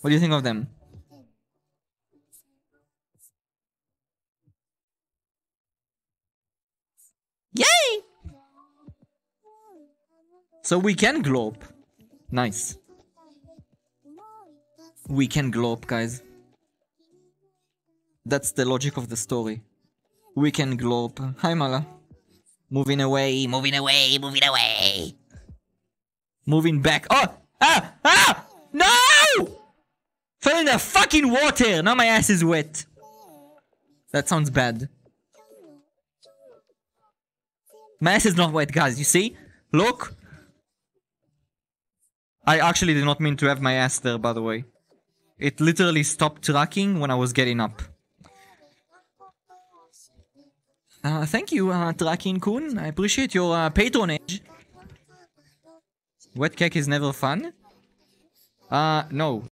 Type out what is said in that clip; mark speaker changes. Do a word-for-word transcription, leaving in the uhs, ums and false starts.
Speaker 1: What do you think of them? Yay! So we can globe. Nice. We can globe, guys. That's the logic of the story. We can globe. Hi, Mala. Moving away, moving away, moving away. Moving back. Oh! Ah! Ah! No! Fell in the fucking water! Now my ass is wet. That sounds bad. My ass is not wet, guys. You see? Look. I actually did not mean to have my ass there, by the way. It literally stopped tracking when I was getting up. Uh, thank you, uh, Tracking-kun. I appreciate your uh, patronage. Wet cake is never fun? Uh, no.